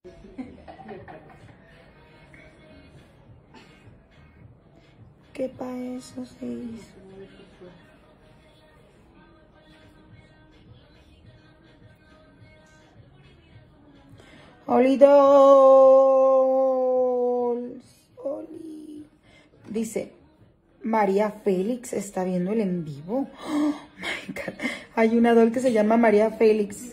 ¿Qué pa' eso se hizo? Oli Dolls. Oli. Dice, María Félix está viendo el en vivo. Oh my God. Hay una doll que se llama María Félix.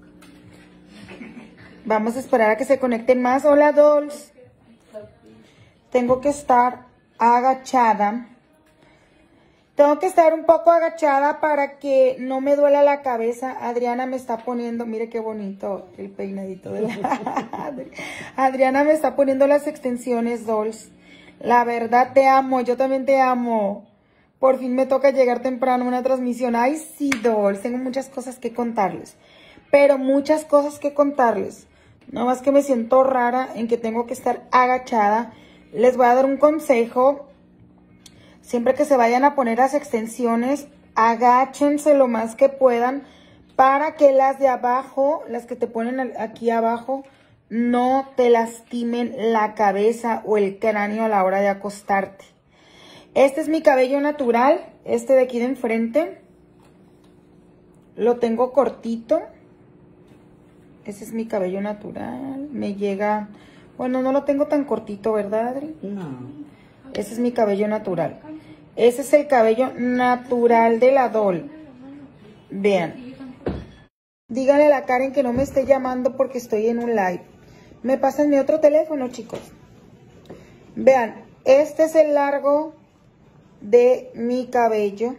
Vamos a esperar a que se conecten más. Hola, dolls. Tengo que estar agachada. Tengo que estar un poco agachada para que no me duela la cabeza. Adriana me está poniendo, mire qué bonito el peinadito de la... Adriana me está poniendo las extensiones, dolls. La verdad te amo, yo también te amo. Por fin me toca llegar temprano a una transmisión. Ay, sí, dolls, tengo muchas cosas que contarles. Pero muchas cosas que contarles. Nada más que me siento rara en que tengo que estar agachada. Les voy a dar un consejo. Siempre que se vayan a poner las extensiones, agáchense lo más que puedan para que las de abajo, las que te ponen aquí abajo, no te lastimen la cabeza o el cráneo a la hora de acostarte. Este es mi cabello natural, este de aquí de enfrente. Lo tengo cortito. Ese es mi cabello natural. Me llega... Bueno, no lo tengo tan cortito, ¿verdad, Adri? No. Ese es mi cabello natural. Ese es el cabello natural de la doll. Vean. Díganle a la Karen que no me esté llamando porque estoy en un live. Me pasan mi otro teléfono, chicos. Vean, este es el largo de mi cabello.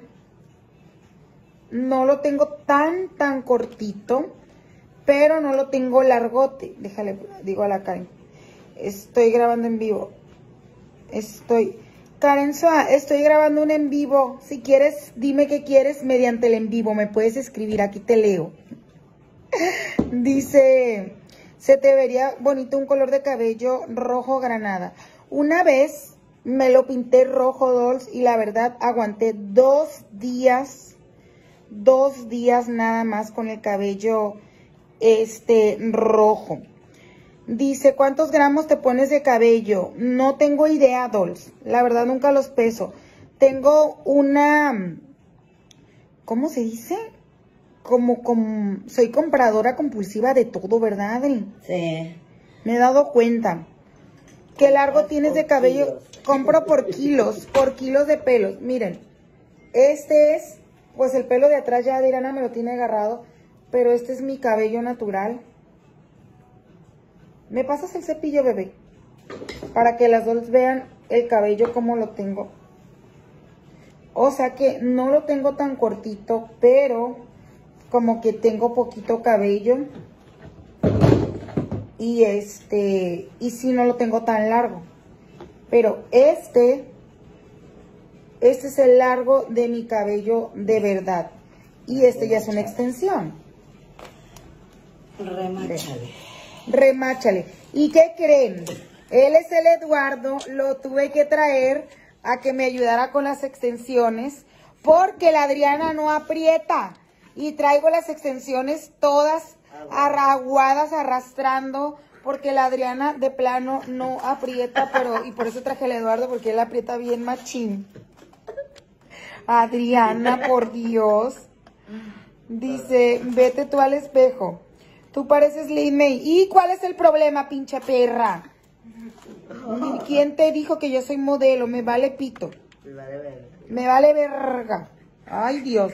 No lo tengo tan cortito, pero no lo tengo largote. Déjale, digo a la Karen. Estoy grabando en vivo. Karen Soa, estoy grabando un en vivo. Si quieres, dime qué quieres mediante el en vivo. Me puedes escribir, aquí te leo. Dice, se te vería bonito un color de cabello rojo granada. Una vez me lo pinté rojo, dolls, y la verdad aguanté 2 días. 2 días nada más con el cabello rojo. Dice, ¿cuántos gramos te pones de cabello? No tengo idea, dolls. La verdad nunca los peso. Tengo una... ¿Cómo se dice? Soy compradora compulsiva de todo, ¿verdad, Adri? Sí. Me he dado cuenta. ¿Qué largo tienes de cabello? Kilos. Compro por kilos de pelos. Miren, este es, pues el pelo de atrás ya Adriana me lo tiene agarrado, pero este es mi cabello natural. ¿Me pasas el cepillo, bebé? Para que las dos vean el cabello como lo tengo. O sea que no lo tengo tan cortito, pero como que tengo poquito cabello. Y sí no lo tengo tan largo. Pero este es el largo de mi cabello de verdad. Y este ya es una extensión. Remáchale. Remáchale. ¿Y qué creen? Él es el Eduardo, lo tuve que traer a que me ayudara con las extensiones porque la Adriana no aprieta y traigo las extensiones todas arraguadas, arrastrando, porque la Adriana de plano no aprieta, y por eso traje al Eduardo, porque él aprieta bien machín. Adriana, por Dios. Dice, vete tú al espejo. Tú pareces Lin May. ¿Y cuál es el problema, pinche perra? ¿Quién te dijo que yo soy modelo? Me vale pito. Me vale verga. Ay, Dios.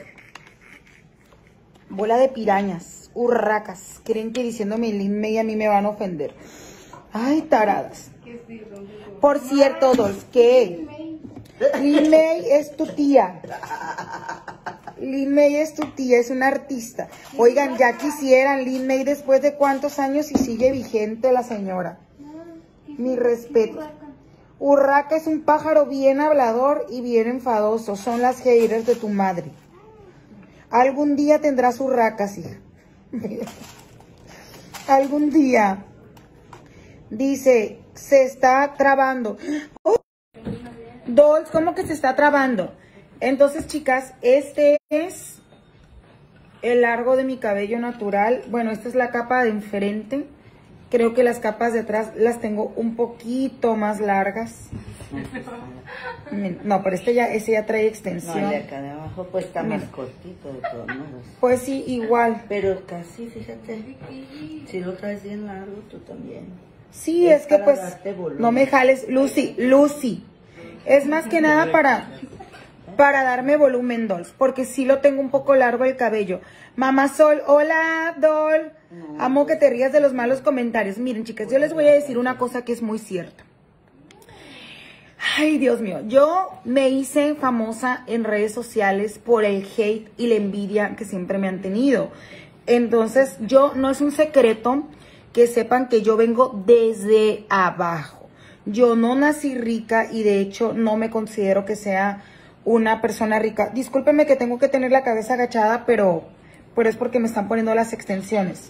Bola de pirañas, urracas. Creen que diciéndome Lin May a mí me van a ofender. Ay, taradas. Por cierto, dolls, ¿qué? Lin May es tu tía. Lin May es tu tía, es una artista. Oigan, ya quisieran Lin May después de cuántos años y sigue vigente la señora. Mi respeto. Urraca es un pájaro bien hablador y bien enfadoso. Son las haters de tu madre. Algún día tendrás urracas, hija. Algún día. Dice, se está trabando. ¡Oh! Dolls, ¿cómo que se está trabando? Entonces, chicas, este es el largo de mi cabello natural. Bueno, esta es la capa de enfrente. Creo que las capas de atrás las tengo un poquito más largas. No, pero ese ya trae extensión. No, el de acá de abajo pues está más cortito de todos modos. Pues sí, igual. Pero casi, fíjate, si lo traes bien largo, tú también. Sí, es que pues, no me jales, Lucy. Es más que nada para darme volumen, Dolls, porque sí lo tengo un poco largo el cabello. Mamá Sol, hola, Doll. Amo que te rías de los malos comentarios. Miren, chicas, yo les voy a decir una cosa que es muy cierta. Ay, Dios mío, yo me hice famosa en redes sociales por el hate y la envidia que siempre me han tenido. Entonces, no es un secreto que sepan que yo vengo desde abajo. Yo no nací rica y de hecho no me considero que sea una persona rica. Discúlpenme que tengo que tener la cabeza agachada, pero es porque me están poniendo las extensiones.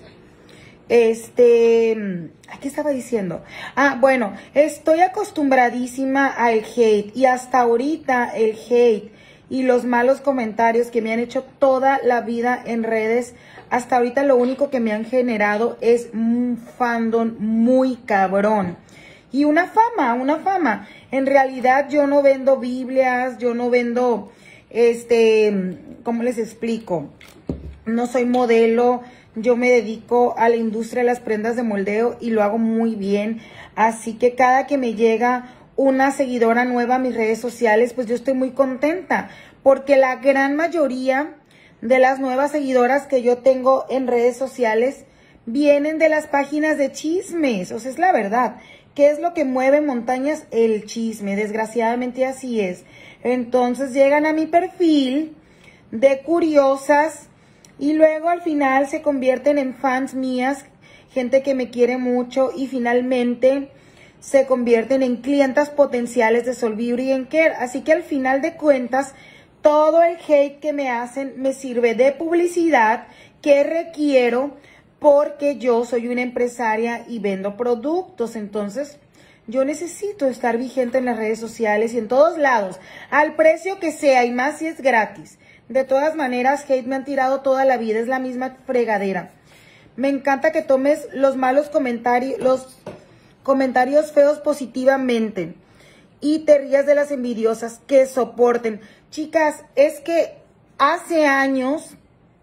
¿Qué estaba diciendo? Ah, bueno, estoy acostumbradísima al hate y hasta ahorita el hate y los malos comentarios que me han hecho toda la vida en redes, hasta ahorita lo único que me han generado es un fandom muy cabrón y una fama. En realidad yo no vendo Biblias, yo no vendo, ¿cómo les explico? No soy modelo. Yo me dedico a la industria de las prendas de moldeo y lo hago muy bien. Así que cada que me llega una seguidora nueva a mis redes sociales, pues yo estoy muy contenta. Porque la gran mayoría de las nuevas seguidoras que yo tengo en redes sociales vienen de las páginas de chismes. O sea, es la verdad. ¿Qué es lo que mueve montañas? El chisme. Desgraciadamente así es. Entonces llegan a mi perfil de curiosas y luego al final se convierten en fans mías, gente que me quiere mucho y finalmente se convierten en clientas potenciales de Sol Beauty and Care. Así que al final de cuentas, todo el hate que me hacen me sirve de publicidad que requiero porque yo soy una empresaria y vendo productos. Entonces, yo necesito estar vigente en las redes sociales y en todos lados, al precio que sea y más si es gratis. De todas maneras, hate me han tirado toda la vida, es la misma fregadera. Me encanta que tomes los malos comentarios, los comentarios feos positivamente y te rías de las envidiosas que soporten. Chicas, es que hace años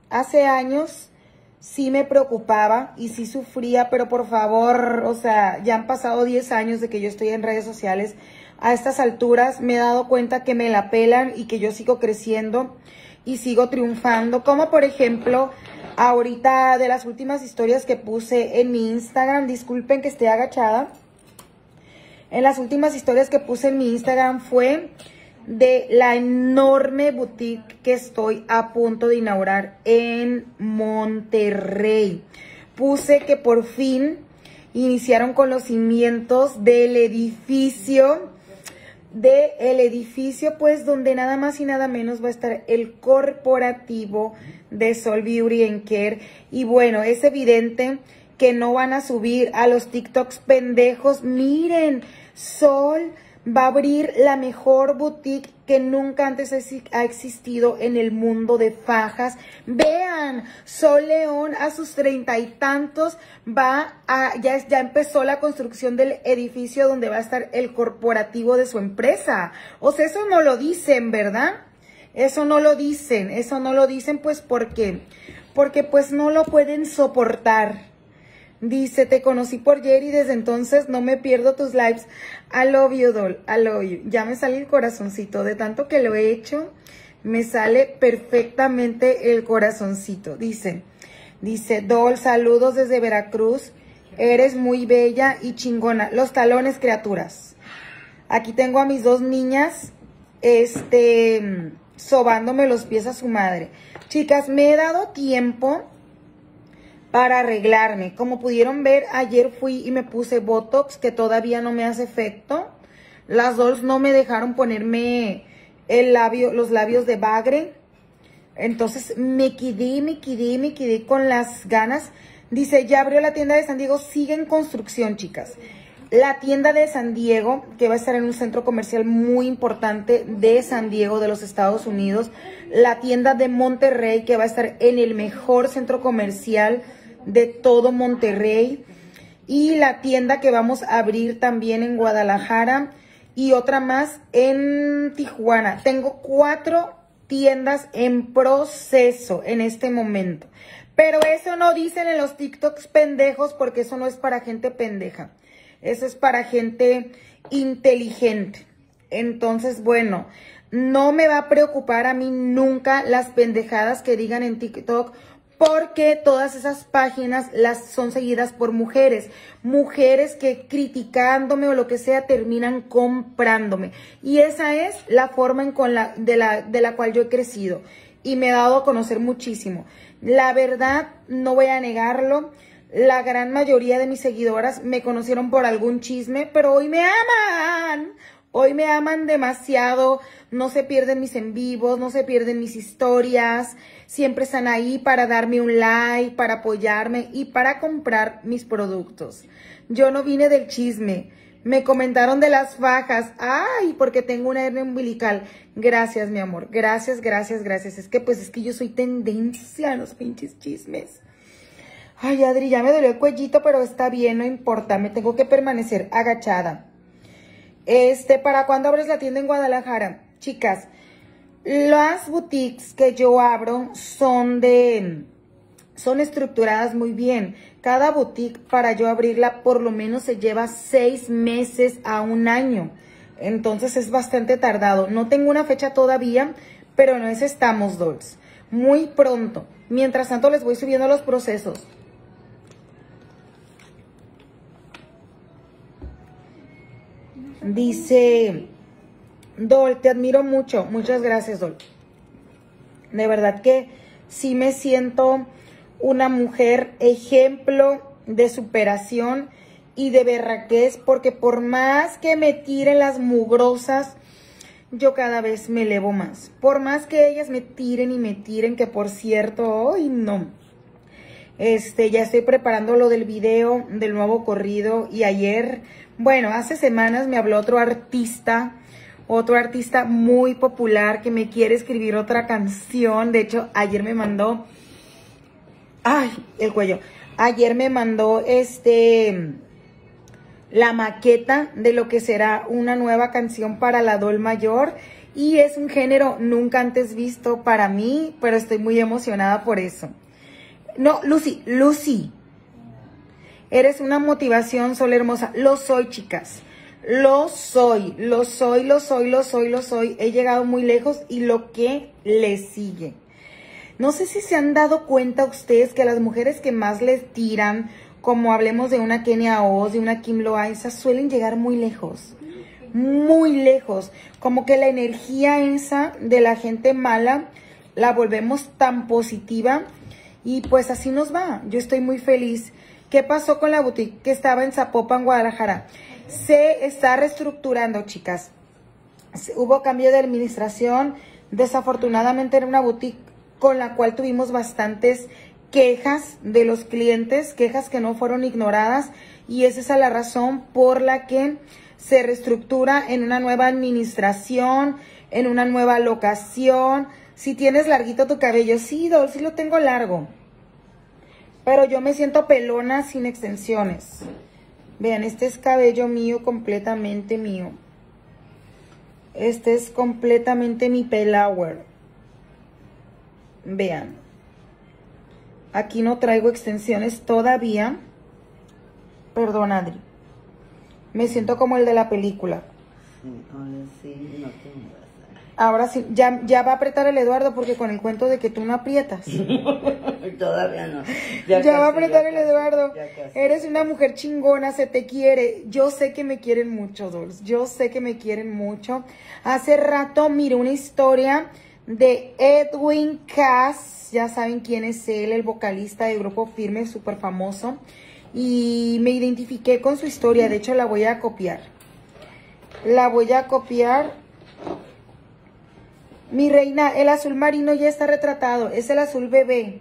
sí me preocupaba y sí sufría, pero por favor, o sea, ya han pasado 10 años de que yo estoy en redes sociales. A estas alturas me he dado cuenta que me la pelan y que yo sigo creciendo y sigo triunfando, como por ejemplo, ahorita de las últimas historias que puse en mi Instagram, disculpen que esté agachada, en las últimas historias que puse en mi Instagram fue de la enorme boutique que estoy a punto de inaugurar en Monterrey. Puse que por fin iniciaron con los cimientos del edificio, pues donde nada más y nada menos va a estar el corporativo de Sol Beauty and Care. Y bueno, es evidente que no van a subir a los TikToks pendejos. Miren, Sol va a abrir la mejor boutique que nunca antes ha existido en el mundo de fajas. Vean, Sol León a sus 30 y tantos ya empezó la construcción del edificio donde va a estar el corporativo de su empresa. O sea, eso no lo dicen, ¿verdad? Eso no lo dicen pues porque pues no lo pueden soportar. Dice, te conocí por Jerry, desde entonces no me pierdo tus lives. I love you, doll, I love you. Ya me sale el corazoncito, de tanto que lo he hecho, me sale perfectamente el corazoncito. Dice, doll, saludos desde Veracruz, eres muy bella y chingona. Los talones, criaturas. Aquí tengo a mis dos niñas, sobándome los pies a su madre. Chicas, me he dado tiempo para arreglarme. Como pudieron ver, ayer fui y me puse Botox, que todavía no me hace efecto. Las dolls no me dejaron ponerme los labios de bagre. Entonces me quedé con las ganas. Dice, ya abrió la tienda de San Diego, sigue en construcción, chicas. La tienda de San Diego, que va a estar en un centro comercial muy importante de San Diego, de los Estados Unidos. La tienda de Monterrey, que va a estar en el mejor centro comercial de todo Monterrey. y la tienda que vamos a abrir también en Guadalajara y otra más en Tijuana. Tengo 4 tiendas en proceso en este momento. Pero eso no dicen en los TikToks pendejos, porque eso no es para gente pendeja. Eso es para gente inteligente. Entonces, bueno, no me va a preocupar a mí nunca las pendejadas que digan en TikTok, porque todas esas páginas son seguidas por mujeres. Mujeres que criticándome o lo que sea terminan comprándome. Y esa es la forma de la cual yo he crecido. Y me he dado a conocer muchísimo. La verdad, no voy a negarlo. La gran mayoría de mis seguidoras me conocieron por algún chisme, pero hoy me aman. Hoy me aman demasiado, no se pierden mis en vivos, no se pierden mis historias, siempre están ahí para darme un like, para apoyarme y para comprar mis productos. Yo no vine del chisme, me comentaron de las fajas, ay, porque tengo una hernia umbilical. Gracias, mi amor, gracias, gracias, gracias. Es que yo soy tendencia a los pinches chismes. Ay, Adri, ya me dolió el cuellito, pero está bien, no importa, me tengo que permanecer agachada. ¿Para cuándo abres la tienda en Guadalajara? Chicas, las boutiques que yo abro son estructuradas muy bien. Cada boutique para yo abrirla por lo menos se lleva 6 meses a 1 año. Entonces es bastante tardado. No tengo una fecha todavía, pero en eso estamos, dolls. Muy pronto. Mientras tanto les voy subiendo los procesos. Dice, Dol, te admiro mucho. Muchas gracias, Dol. De verdad que sí me siento una mujer ejemplo de superación y de berraquez, porque por más que me tiren las mugrosas, yo cada vez me elevo más. Por más que ellas me tiren y me tiren, que por cierto, hoy no. Ya estoy preparando lo del video del nuevo corrido y ayer, bueno, hace semanas me habló otro artista muy popular que me quiere escribir otra canción. De hecho, ayer me mandó, ay, el cuello, ayer me mandó la maqueta de lo que será una nueva canción para la Dol Mayor, y es un género nunca antes visto para mí, pero estoy muy emocionada por eso. No, Lucy, eres una motivación, Sol hermosa. Lo soy, chicas. Lo soy. He llegado muy lejos y lo que le sigue. No sé si se han dado cuenta ustedes que las mujeres que más les tiran, como hablemos de una Kenia Oz, de una Kim Loaiza, suelen llegar muy lejos. Muy lejos. Como que la energía esa de la gente mala la volvemos tan positiva. Y pues así nos va. Yo estoy muy feliz. ¿Qué pasó con la boutique que estaba en Zapopan, Guadalajara? Se está reestructurando, chicas. Hubo cambio de administración. Desafortunadamente era una boutique con la cual tuvimos bastantes quejas de los clientes, quejas que no fueron ignoradas. Y esa es la razón por la que se reestructura en una nueva administración, en una nueva locación. Si tienes larguito tu cabello, sí, Dol, sí lo tengo largo. Pero yo me siento pelona sin extensiones. Vean, este es cabello mío, completamente mío. Este es completamente mi pelower. Vean. Aquí no traigo extensiones todavía. Perdón, Adri. Me siento como el de la película. Sí, no tengo. Ahora sí, ya va a apretar el Eduardo, porque con el cuento de que tú no aprietas. Todavía no. Ya va a apretar el Eduardo. Eres una mujer chingona, se te quiere. Yo sé que me quieren mucho, Dolls. Yo sé que me quieren mucho. Hace rato miré una historia de Edwin Cass. Ya saben quién es él, el vocalista de Grupo Firme, súper famoso. Y me identifiqué con su historia. De hecho, la voy a copiar. Mi reina, el azul marino ya está retratado. Es el azul bebé.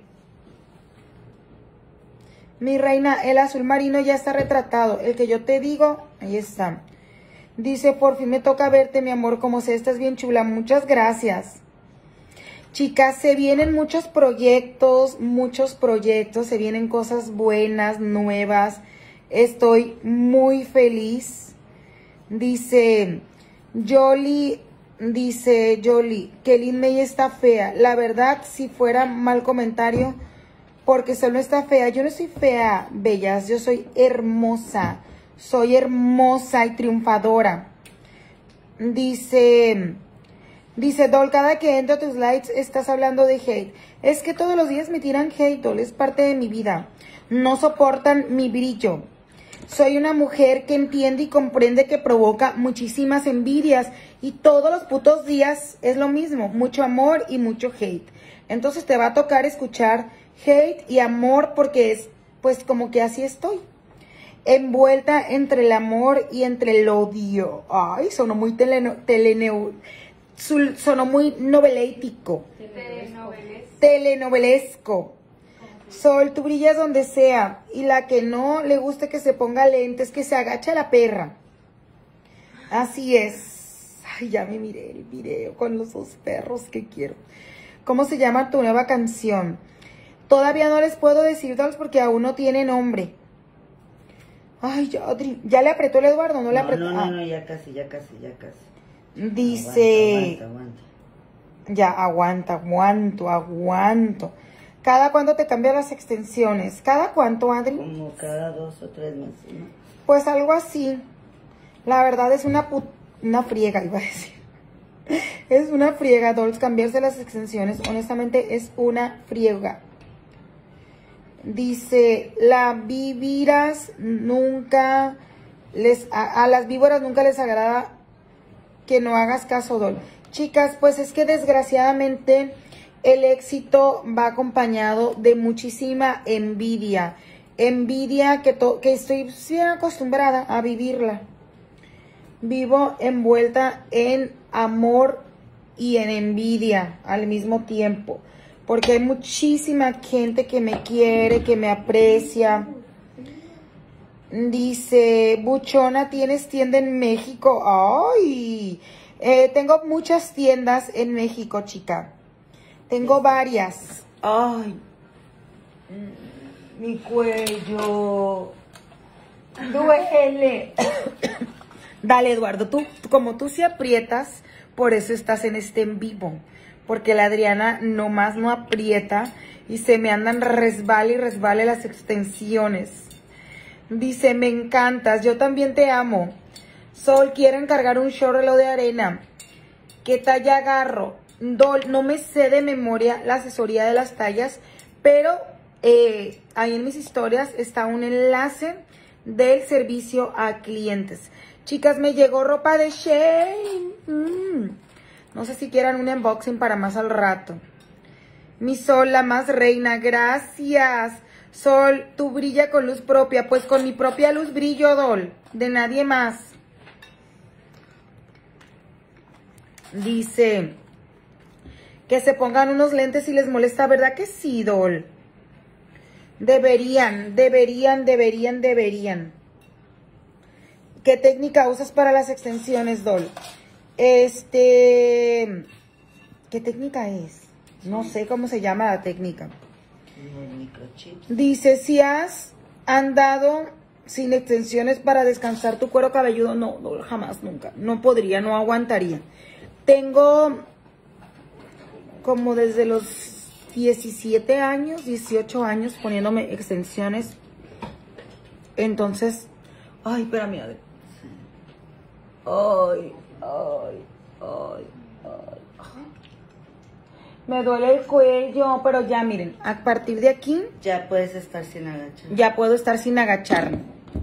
Mi reina, el azul marino ya está retratado. El que yo te digo, ahí está. Dice, por fin me toca verte, mi amor. Como sé, estás bien chula. Muchas gracias. Chicas, se vienen muchos proyectos. Se vienen cosas buenas, nuevas. Estoy muy feliz. Dice Jolie, que Lin May está fea. La verdad, si fuera mal comentario, porque solo está fea. Yo no soy fea, bellas. Yo soy hermosa. Soy hermosa y triunfadora. Dice Dol, cada que entro a tus likes estás hablando de hate. Es que todos los días me tiran hate, Dol. Es parte de mi vida. No soportan mi brillo. Soy una mujer que entiende y comprende que provoca muchísimas envidias. Y todos los putos días es lo mismo. Mucho amor y mucho hate. Entonces te va a tocar escuchar hate y amor porque es, pues como que así estoy. Envuelta entre el amor y entre el odio. Ay, sonó muy sonó muy novelético. Telenovelesco. Sol, tú brillas donde sea. Y la que no le guste que se ponga lentes, que se agache la perra. Así es. Ay, ya me miré el video con los dos perros que quiero. ¿Cómo se llama tu nueva canción? Todavía no les puedo decir, Dolls, porque aún no tiene nombre. Ay, ya le apretó el Eduardo, ¿no le apretó? No, ya casi. Dice... Aguanta. Ya, aguanto. ¿Cada cuánto te cambian las extensiones? ¿Cada cuánto, Adri? Como cada 2 o 3 meses, ¿no? Pues algo así. La verdad es una friega, iba a decir. Es una friega, Dolls, cambiarse las extensiones. Honestamente, es una friega. Dice, a las víboras nunca les agrada que no hagas caso, Dol. Chicas, pues es que desgraciadamente el éxito va acompañado de muchísima envidia. Envidia que estoy bien acostumbrada a vivirla. Vivo envuelta en amor y en envidia al mismo tiempo. Porque hay muchísima gente que me quiere, que me aprecia. Dice, Buchona, ¿tienes tienda en México? ¡Ay! Tengo muchas tiendas en México, chica. Tengo varias. ¡Ay! Mi cuello. Duele. Dale, Eduardo, como tú se aprietas, por eso estás en este en vivo. Porque la Adriana nomás no aprieta y se me andan resbale las extensiones. Dice, me encantas, yo también te amo. Sol, quiero encargar un chorro de arena. ¿Qué talla agarro? Dol, no me sé de memoria la asesoría de las tallas, pero ahí en mis historias está un enlace del servicio a clientes. Chicas, me llegó ropa de Shein. No sé si quieran un unboxing para más al rato. Mi Sol, la más reina, gracias. Sol, tú brilla con luz propia. Pues con mi propia luz brillo, Dol. De nadie más. Dice que se pongan unos lentes si les molesta. ¿Verdad que sí, Dol? Deberían. ¿Qué técnica usas para las extensiones, Dol? ¿Qué técnica es? No sé cómo se llama la técnica. Dice, si has andado sin extensiones para descansar tu cuero cabelludo, no, jamás, nunca. No podría, no aguantaría. Tengo como desde los 17 años, 18 años poniéndome extensiones. Entonces, ay, espérame. Ay. Me duele el cuello, pero ya miren, a partir de aquí ya puedes estar sin agachar. Ya puedo estar sin agacharme.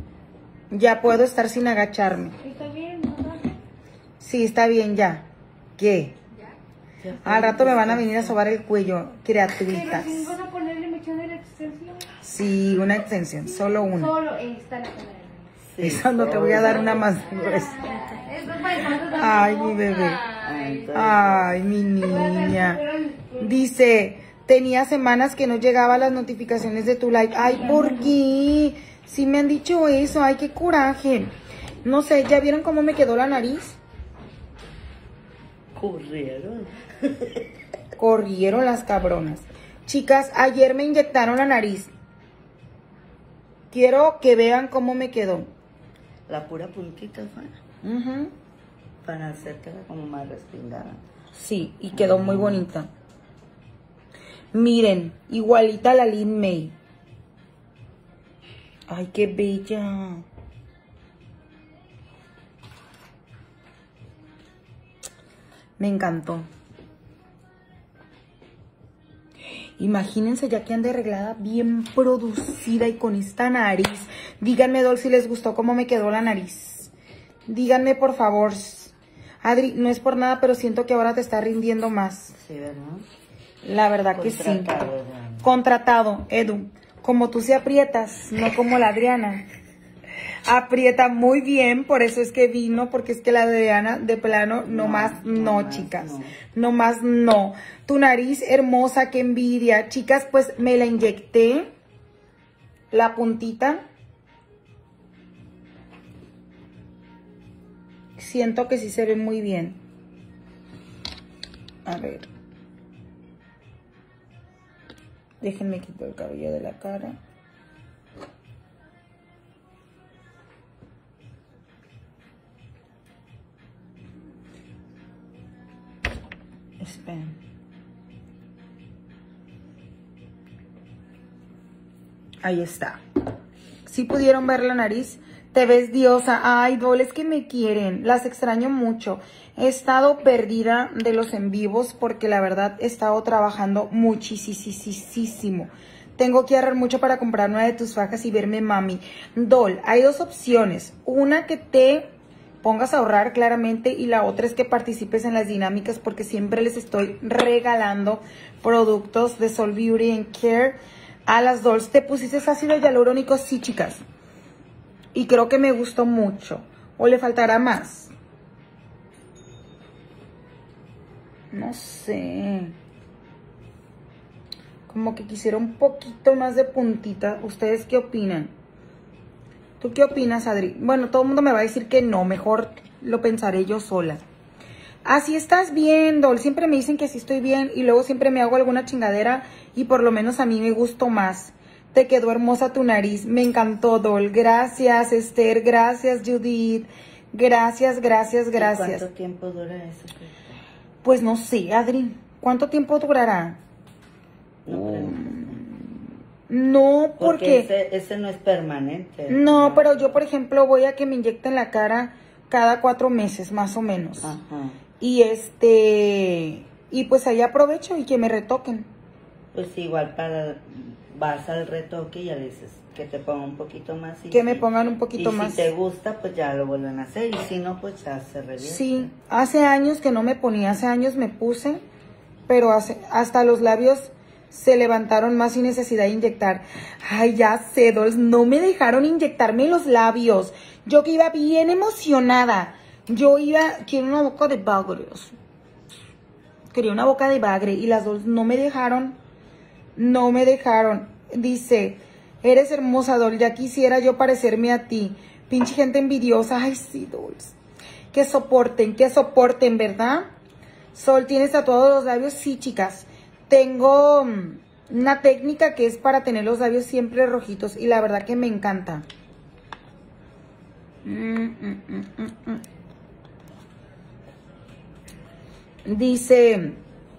¿Está bien, mamá? Sí, está bien ya. ¿Qué? Ya Al rato me van a venir a sobar el cuello, criaturitas. ¿Pero si van a ponerle mechón de la extensión? Sí, una extensión, solo una. Solo esta la poneré. Sí, Esa no te voy a dar una más gruesa. Ay, mi bebé. Ay, mi niña. Dice, tenía semanas que no llegaban las notificaciones de tu like. Ay, ¿por qué? Sí me han dicho eso. Ay, qué coraje. No sé, ¿ya vieron cómo me quedó la nariz? Corrieron las cabronas. Chicas, ayer me inyectaron la nariz. Quiero que vean cómo me quedó. La pura puntita fue Ujú. para hacértela como más respingada. Sí, y quedó muy bonita. Miren, igualita a la Lin May. Ay, qué bella. Me encantó. Imagínense ya que ande arreglada, bien producida y con esta nariz. Díganme, Dol, si les gustó cómo me quedó la nariz. Díganme, por favor. Adri, no es por nada, pero siento que ahora te está rindiendo más. Sí, ¿verdad? La verdad que sí. Contratado, ¿verdad? Contratado, Edu. Como tú se aprietas, no como la Adriana. Aprieta muy bien, por eso es que vino, porque es que la Adriana de plano, nomás no, chicas. Nomás no. Tu nariz hermosa, qué envidia. Chicas, pues me la inyecté. La puntita. Siento que sí se ve muy bien. A ver. Déjenme quitar el cabello de la cara. Esperen. Ahí está. ¿Sí pudieron ver la nariz? Te ves diosa. Ay, Dol, es que me quieren. Las extraño mucho. He estado perdida de los en vivos porque la verdad he estado trabajando muchísimo. Tengo que ahorrar mucho para comprar una de tus fajas y verme mami. Dol, hay dos opciones. Una, que te pongas a ahorrar claramente, y la otra es que participes en las dinámicas porque siempre les estoy regalando productos de Sol Beauty and Care a las Dolls. ¿Te pusiste ácido hialurónico? Sí, chicas. Y creo que me gustó mucho. ¿O le faltará más? No sé. Como que quisiera un poquito más de puntita. ¿Ustedes qué opinan? ¿Tú qué opinas, Adri? Bueno, todo el mundo me va a decir que no. Mejor lo pensaré yo sola. Así estás bien, Dol. Siempre me dicen que sí estoy bien y luego siempre me hago alguna chingadera y por lo menos a mí me gustó más. Te quedó hermosa tu nariz. Me encantó, Dol. Gracias, Esther. Gracias, Judith. Gracias. ¿Cuánto tiempo dura eso? Pues no sé, Adri. ¿Cuánto tiempo durará? No, porque ese no es permanente. No, pero yo, por ejemplo, voy a que me inyecten la cara cada 4 meses, más o menos. Ajá. Y y pues ahí aprovecho y que me retoquen. Pues igual vas al retoque y ya le dices que te ponga un poquito más. Que me pongan un poquito más. Si te gusta, pues ya lo vuelven a hacer. Y si no, pues ya se revierte. Sí, hace años que no me ponía, hace años me puse, pero hasta los labios se levantaron más sin necesidad de inyectar. Ay, ya sé, Dolls, no me dejaron inyectarme los labios. Yo que iba bien emocionada. Quiero una boca de bagres. Quería una boca de bagre y las Dolls no me dejaron. No me dejaron. Dice, eres hermosa, Doll, ya quisiera yo parecerme a ti. Pinche gente envidiosa. Ay, sí, Dolls. Que soporten, ¿verdad? Sol, ¿tienes tatuados los labios? Sí, chicas. Tengo una técnica que es para tener los labios siempre rojitos y la verdad que me encanta. Dice,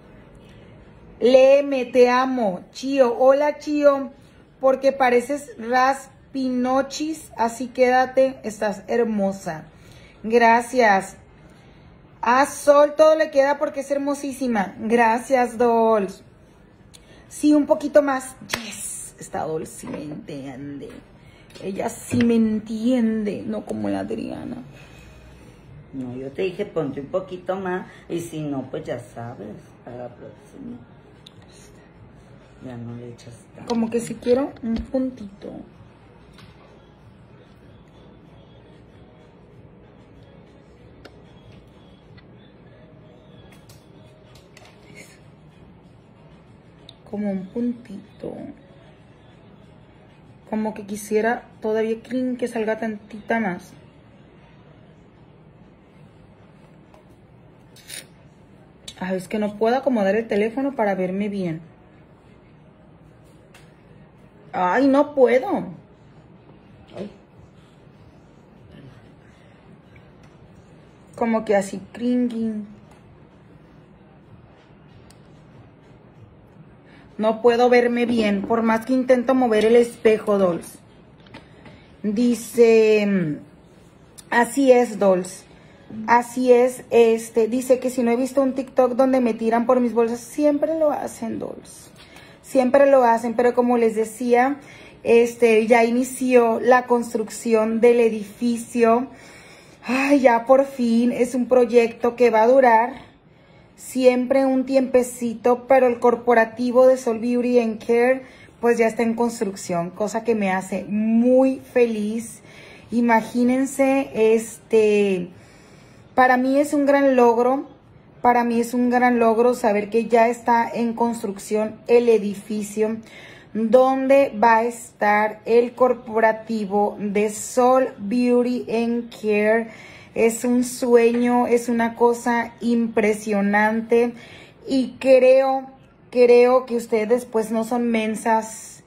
léeme, te amo, Chío. Hola, Chío, porque pareces Raspinochis, así quédate, estás hermosa. Gracias. A Sol todo le queda porque es hermosísima. Gracias, Dolls. Sí, un poquito más. Yes, esta Dolls sí me entiende. Ella sí me entiende, no como la Adriana. No, yo te dije ponte un poquito más y si no, pues ya sabes, para la próxima. Ya no le echas tanto. Como que si quiero un puntito. Como un puntito. Como que quisiera todavía que salga tantita más. Ay, es que no puedo acomodar el teléfono para verme bien. Ay, no puedo. como que así, cringing. No puedo verme bien, por más que intento mover el espejo, dolls. Dice, así es, dolls. Así es, dice que si no he visto un TikTok donde me tiran por mis bolsas, siempre lo hacen, dolls. Siempre lo hacen, pero como les decía, ya inició la construcción del edificio. Ay, ya por fin, es un proyecto que va a durar siempre un tiempecito, pero el corporativo de Sol Beauty and Care pues ya está en construcción, cosa que me hace muy feliz. Imagínense, para mí es un gran logro, saber que ya está en construcción el edificio donde va a estar el corporativo de Sol Beauty and Care. Es un sueño, es una cosa impresionante y creo que ustedes pues no son mensas,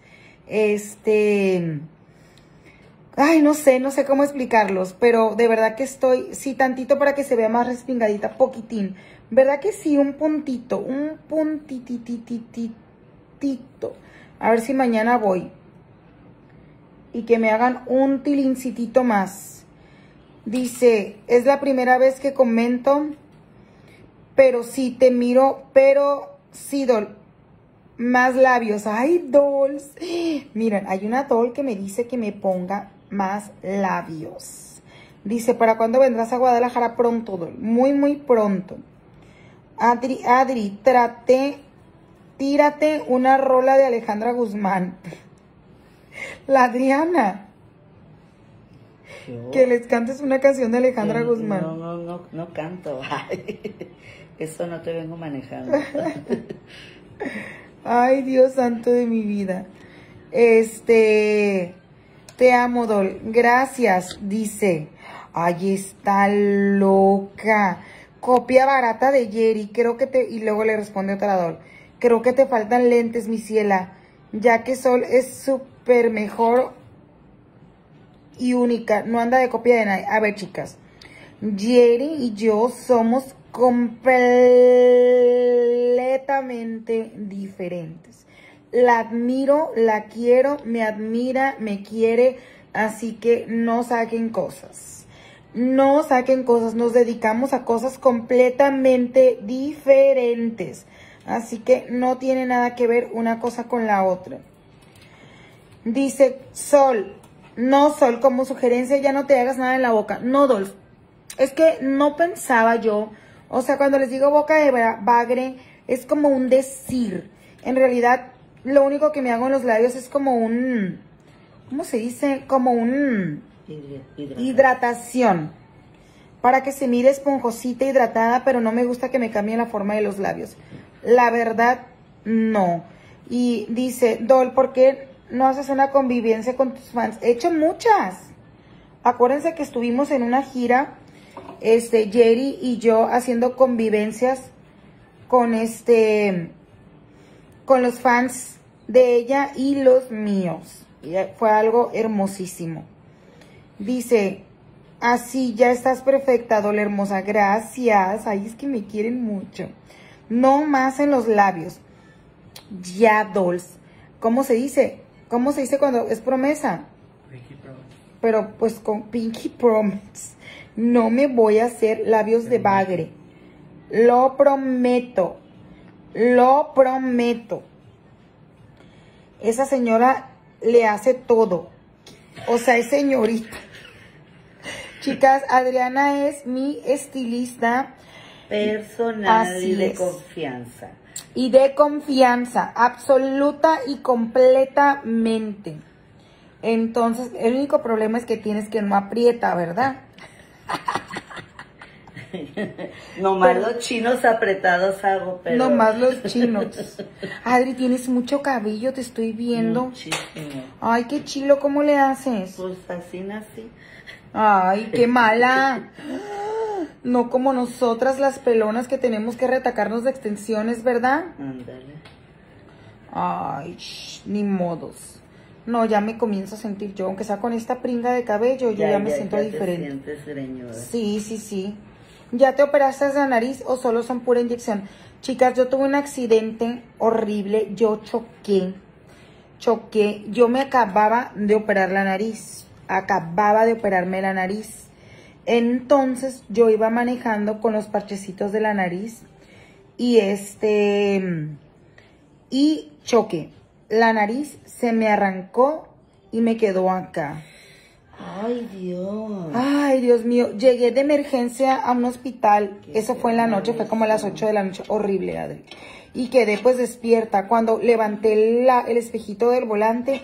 ay, no sé cómo explicarlos, pero de verdad que estoy, sí, tantito para que se vea más respingadita, poquitín, ¿verdad que sí? Un puntitititito, a ver si mañana voy y que me hagan un tilincitito más. Dice, es la primera vez que comento, pero sí te miro, pero sí, doll, más labios. Ay, dolls. Miren, hay una doll que me dice que me ponga más labios. Dice, ¿para cuándo vendrás a Guadalajara? Pronto, doll, muy, muy pronto. Adri, tírate una rola de Alejandra Guzmán. La Adriana. ¿Yo? Que les cantes una canción de Alejandra Guzmán. No canto. Eso no te vengo manejando. Ay, Dios santo de mi vida. Te amo, Dol. Gracias, dice. Ay, está loca. Copia barata de Jerry. Creo que te... Y luego le responde otra Dol. Creo que te faltan lentes, mi ciela. Ya que Sol es súper mejor y única, no anda de copia de nadie. A ver, chicas, Jerry y yo somos completamente diferentes. La admiro, la quiero, me admira, me quiere, así que no saquen cosas. No saquen cosas, nos dedicamos a cosas completamente diferentes. Así que no tiene nada que ver una cosa con la otra. Dice Sol, no, Sol, como sugerencia ya no te hagas nada en la boca. No, Dolph, es que no pensaba yo, o sea, cuando les digo boca de bagre, es como un decir. En realidad, lo único que me hago en los labios es como un, ¿cómo se dice? Como un hidratación. Para que se mire esponjosita, hidratada, pero no me gusta que me cambie la forma de los labios. La verdad, no. Y dice, Dol, ¿por qué no haces una convivencia con tus fans? He hecho muchas. Acuérdense que estuvimos en una gira, Jerry y yo haciendo convivencias con con los fans de ella y los míos. Y fue algo hermosísimo. Dice, así ya estás perfecta, Dol hermosa. Gracias. Ay, es que me quieren mucho. No más en los labios. Ya, Dolls. ¿Cómo se dice? ¿Cómo se dice cuando es promesa? Pinky Promise. Pero pues con Pinky Promise. No me voy a hacer labios de bagre. Lo prometo. Lo prometo. Esa señora le hace todo. O sea, es señorita. Chicas, Adriana es mi estilista Personal Así y de es. confianza. y de confianza, absoluta y completamente. Entonces, el único problema es que tienes que no aprieta, ¿verdad? Nomás los chinos apretados hago, pero... Nomás los chinos. Adri, tienes mucho cabello, te estoy viendo. Muchísimo. Ay, qué chilo, ¿cómo le haces? Pues así nací. Ay, qué mala. No como nosotras las pelonas que tenemos que retacarnos de extensiones, ¿verdad? Ándale. Ay, ni modos. No, ya me comienzo a sentir yo, aunque sea con esta pringa de cabello, yo ya me siento te diferente. sientes greñuda. Sí, sí, sí. ¿Ya te operaste la nariz o solo son pura inyección? Chicas, yo tuve un accidente horrible, yo choqué, yo me acababa de operar la nariz, acababa de operarme la nariz. Entonces yo iba manejando con los parchecitos de la nariz y y choqué. La nariz se me arrancó y me quedó acá. Ay, Dios. Ay, Dios mío. Llegué de emergencia a un hospital. Eso fue en la noche, fue como a las 8 de la noche. Horrible, Adri. Y quedé pues despierta. Cuando levanté el espejito del volante,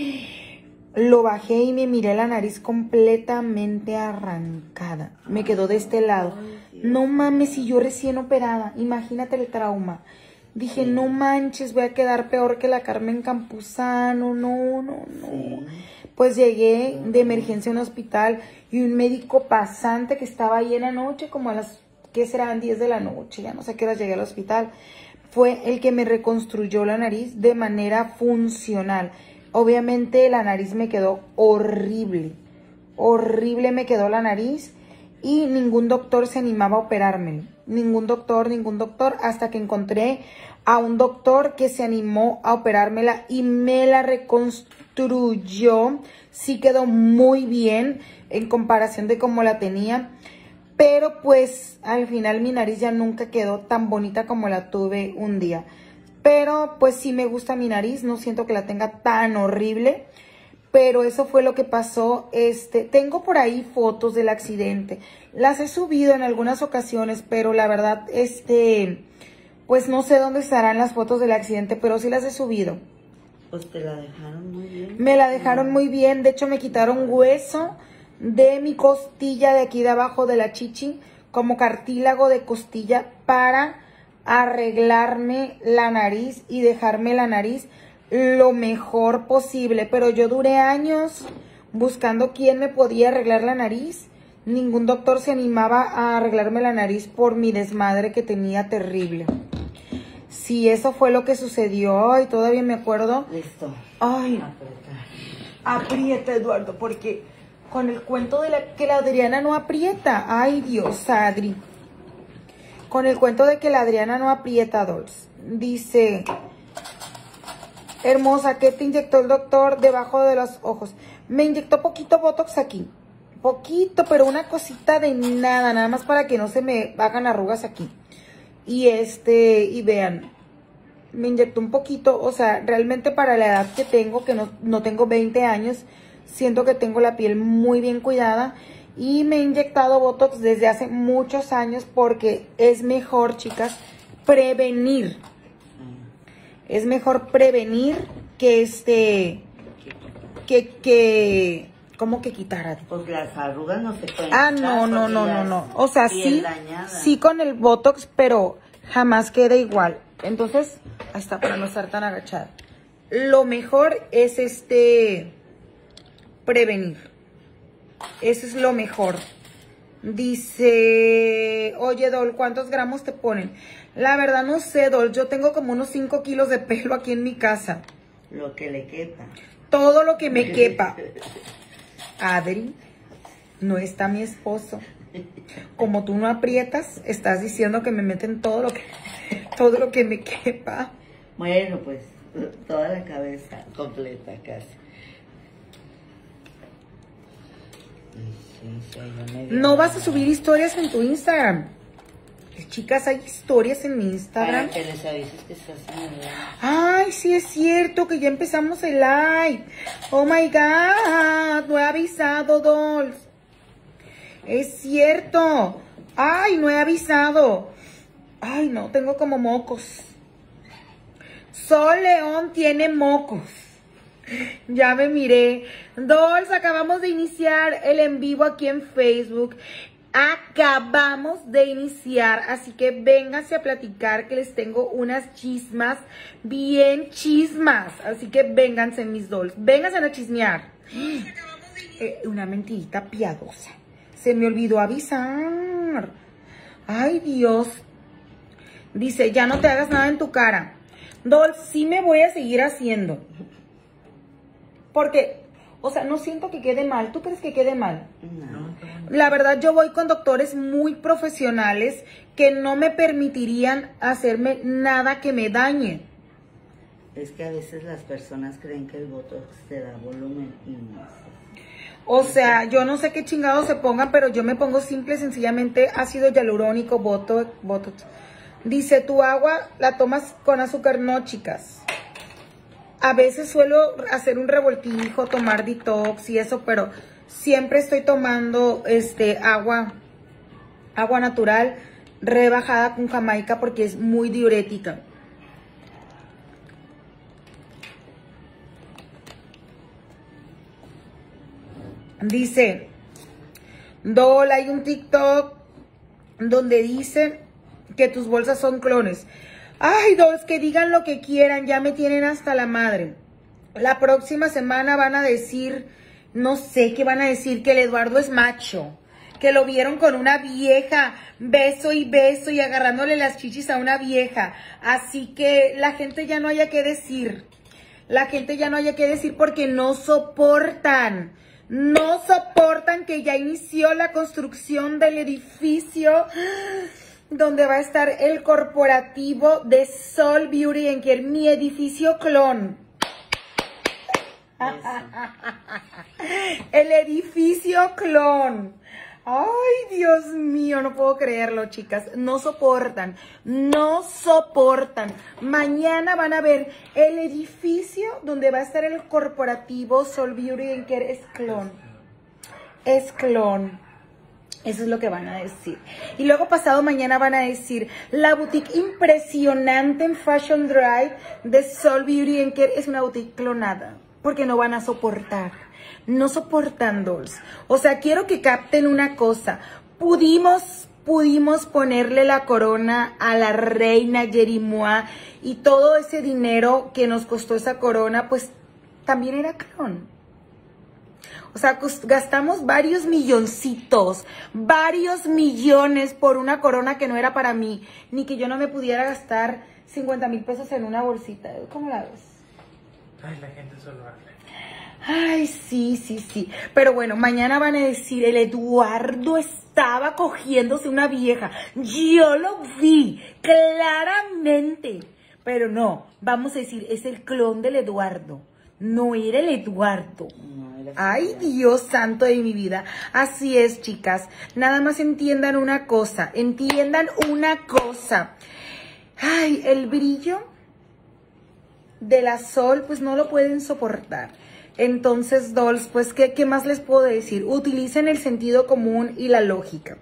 lo bajé y me miré la nariz completamente arrancada. Me quedó de este lado. No mames, si yo recién operada. Imagínate el trauma. Dije, no manches, voy a quedar peor que la Carmen Campuzano. No. Pues llegué de emergencia a un hospital y un médico pasante que estaba ahí en la noche, como a las, ¿qué serán? 10 de la noche, ya no sé a qué hora llegué al hospital, fue el que me reconstruyó la nariz de manera funcional. Obviamente la nariz me quedó horrible me quedó la nariz y ningún doctor se animaba a operármelo. Ningún doctor, hasta que encontré a un doctor que se animó a operármela y me la reconstruyó. Sí quedó muy bien en comparación de cómo la tenía, pero pues al final mi nariz ya nunca quedó tan bonita como la tuve un día. Pero pues sí me gusta mi nariz, no siento que la tenga tan horrible. Pero eso fue lo que pasó. Tengo por ahí fotos del accidente. Las he subido en algunas ocasiones, pero la verdad, pues no sé dónde estarán las fotos del accidente, pero sí las he subido. Pues te la dejaron muy bien. Me la dejaron muy bien. De hecho, me quitaron hueso de mi costilla de aquí de abajo de la chichi, como cartílago de costilla, para arreglarme la nariz y dejarme la nariz lo mejor posible. Pero yo duré años buscando quién me podía arreglar la nariz. Ningún doctor se animaba a arreglarme la nariz por mi desmadre que tenía terrible. Sí, eso fue lo que sucedió. Ay, todavía me acuerdo. Listo. Ay, aprieta, Eduardo, porque con el cuento de que la Adriana no aprieta. Ay, Dios, Adri. Con el cuento de que la Adriana no aprieta, Dolce. Dice... Hermosa, ¿qué te inyectó el doctor debajo de los ojos? Me inyectó poquito Botox aquí. Poquito, pero una cosita de nada más para que no se me hagan arrugas aquí. Y vean, me inyectó un poquito, o sea, realmente para la edad que tengo, que no tengo 20 años, siento que tengo la piel muy bien cuidada. Y me he inyectado Botox desde hace muchos años porque es mejor, chicas, prevenir. Es mejor prevenir que ¿cómo que quitar? Pues las arrugas no se pueden Ah, quitar. no. O sea, Dañada. sí con el Botox, pero jamás queda igual. Entonces, ahí está, para no estar tan agachada. Lo mejor es prevenir. Eso es lo mejor. Dice, oye, Dol, ¿cuántos gramos te ponen? La verdad no sé, Dol, yo tengo como unos 5 kilos de pelo aquí en mi casa. Lo que le quepa. Todo lo que me quepa. Adri, no está mi esposo. Como tú no aprietas, estás diciendo que me meten todo lo que me quepa. Bueno, pues, toda la cabeza completa casi. No vas a subir historias en tu Instagram. Chicas, hay historias en mi Instagram. Para que les avises que estás en el live. Ay, sí es cierto que ya empezamos el live. Oh my God, no he avisado, Dolls. Es cierto. Ay, no he avisado. Ay, no, tengo como mocos. Sol León tiene mocos. Ya me miré. Dolls, acabamos de iniciar el en vivo aquí en Facebook. Acabamos de iniciar, así que vénganse a platicar que les tengo unas chismas, bien chismas. Así que vénganse, mis Dolls, vénganse a chismear. Una mentirita piadosa. Se me olvidó avisar. Ay, Dios. Dice, ya no te hagas nada en tu cara. Dolls, sí me voy a seguir haciendo. Porque O sea, no siento que quede mal. ¿Tú crees que quede mal? No. La verdad, yo voy con doctores muy profesionales que no me permitirían hacerme nada que me dañe. Es que a veces las personas creen que el botox te da volumen y no. O sea, yo no sé qué chingados se pongan, pero yo me pongo simple, sencillamente ácido hialurónico, botox. Dice, tu agua la tomas con azúcar. No, chicas. A veces suelo hacer un revoltijo, tomar detox y eso, pero siempre estoy tomando agua natural, rebajada con jamaica porque es muy diurética. Dice, Dol, hay un TikTok donde dice que tus bolsas son clones. Ay, Dols, que digan lo que quieran, ya me tienen hasta la madre. La próxima semana van a decir, no sé qué van a decir, que el Eduardo es macho, que lo vieron con una vieja, beso y agarrándole las chichis a una vieja. Así que la gente ya no haya que decir. La gente ya no haya que decir porque no soportan. No soportan que ya inició la construcción del edificio donde va a estar el corporativo de Sol Beauty and Care, mi edificio clon. El edificio clon. Ay, Dios mío, no puedo creerlo, chicas. No soportan, no soportan. Mañana van a ver el edificio donde va a estar el corporativo Sol Beauty and Care. Es clon. Es clon. Eso es lo que van a decir. Y luego pasado mañana van a decir, la boutique impresionante en Fashion Drive de Sol Beauty and Care es una boutique clonada. Porque no van a soportar. No soportan, Dolls. O sea, quiero que capten una cosa. Pudimos ponerle la corona a la reina Yerimoa y todo ese dinero que nos costó esa corona, pues también era clon. O sea, gastamos varios milloncitos, varios millones por una corona que no era para mí, ni que yo no me pudiera gastar 50,000 pesos en una bolsita. ¿Cómo la ves? Ay, la gente solo habla. Ay, sí. Pero bueno, mañana van a decir, el Eduardo estaba cogiéndose una vieja. Yo lo vi, claramente. Pero no, vamos a decir, es el clon del Eduardo. No era el Eduardo. No, era Ay, Dios santo de mi vida. Así es, chicas. Nada más entiendan una cosa. Ay, el brillo de la Sol, pues no lo pueden soportar. Entonces, Dolls, pues, ¿qué más les puedo decir? Utilicen el sentido común y la lógica.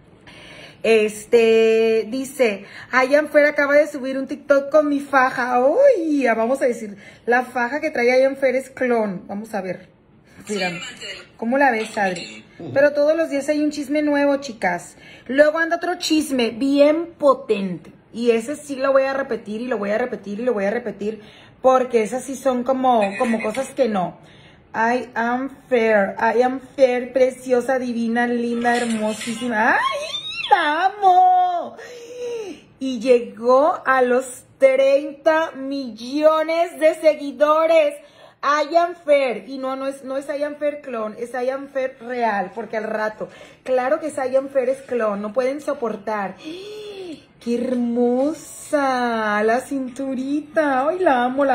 Dice, Ayan Fer acaba de subir un TikTok con mi faja. Uy, vamos a decir, la faja que trae Ayan Fer es clon. Vamos a ver. Mira, ¿cómo la ves, Adri? Pero todos los días hay un chisme nuevo, chicas. Luego anda otro chisme bien potente. Y ese sí lo voy a repetir y lo voy a repetir y lo voy a repetir. Porque esas sí son como cosas que no. I am fair, preciosa, divina, linda, hermosísima. ¡Ay, la amo! Y llegó a los 30 millones de seguidores. I am fair. Y no es I am fair clon, es I am fair real. Porque al rato, claro que I am fair es clon, no pueden soportar. ¡Qué hermosa! La cinturita. ¡Ay, la amo!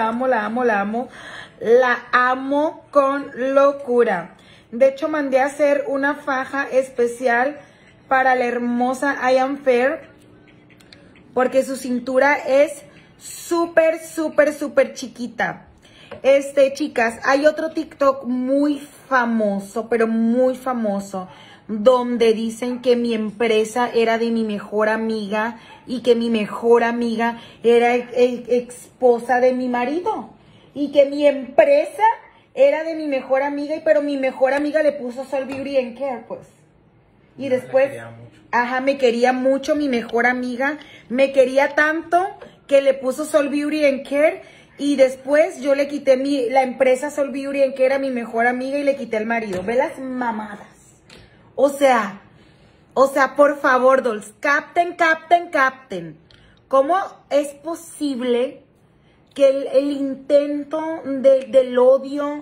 La amo con locura. De hecho, mandé a hacer una faja especial para la hermosa I am Fair. Porque su cintura es súper chiquita. Chicas, hay otro TikTok muy famoso, pero muy famoso, donde dicen que mi empresa era de mi mejor amiga y que mi mejor amiga era esposa de mi marido y que mi empresa era de mi mejor amiga, pero mi mejor amiga le puso Sol Beauty and Care, pues. Y después, me quería mucho mi mejor amiga, me quería tanto que le puso Sol Beauty and Care. Y después yo le quité la empresa Sol Beauty and Care a mi mejor amiga y le quité el marido. Ve las mamadas. O sea, por favor, Dolls, capten. ¿Cómo es posible que el intento del odio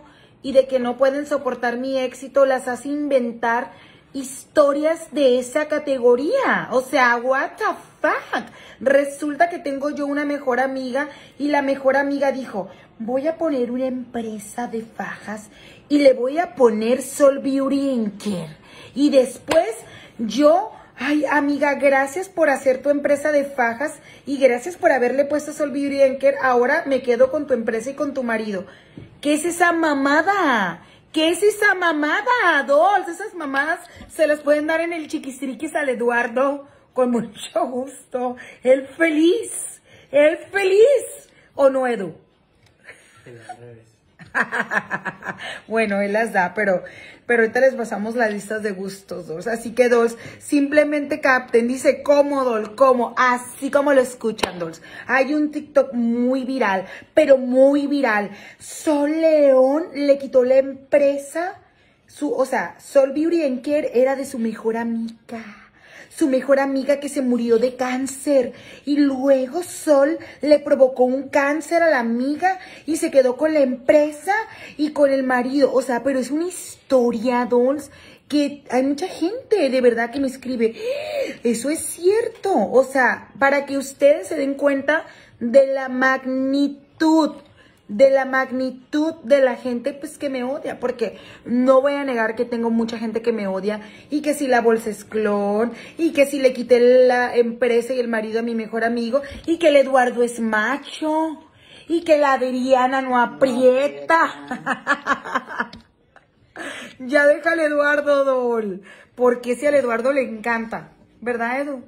y de que no pueden soportar mi éxito, las hace inventar historias de esa categoría. O sea, what the fuck. Resulta que tengo yo una mejor amiga y la mejor amiga dijo, voy a poner una empresa de fajas y le voy a poner Sol Beauty & Care. Y después yo, ay amiga, gracias por hacer tu empresa de fajas y gracias por haberle puesto Sol Beauty & Care. Ahora me quedo con tu empresa y con tu marido. ¿Qué es esa mamada? ¿Qué es esa mamada, Dolls? Esas mamadas se las pueden dar en el chiquisriquis al Eduardo con mucho gusto. Él feliz. ¿O no, Edu? Al revés. Bueno, él las da, pero ahorita les pasamos las listas de gustos, Dolls. Así que, Dolls, simplemente capten. Dice, ¿cómo, Doll? ¿Cómo? Así como lo escuchan, Dolls. Hay un TikTok muy viral, pero muy viral. Sol León le quitó la empresa, Sol Beauty & Care era de su mejor amiga. Su mejor amiga que se murió de cáncer y luego Sol le provocó un cáncer a la amiga y se quedó con la empresa y con el marido. O sea, pero es una historia, Dolls, que hay mucha gente de verdad que me escribe. Eso es cierto. O sea, para que ustedes se den cuenta de la magnitud de la gente pues que me odia, porque no voy a negar que tengo mucha gente que me odia y que si la bolsa es clon y que si le quité la empresa y el marido a mi mejor amigo y que el Eduardo es macho y que la Adriana no aprieta. Ya déjale Eduardo, Doll, porque si al Eduardo le encanta, ¿verdad, Edu?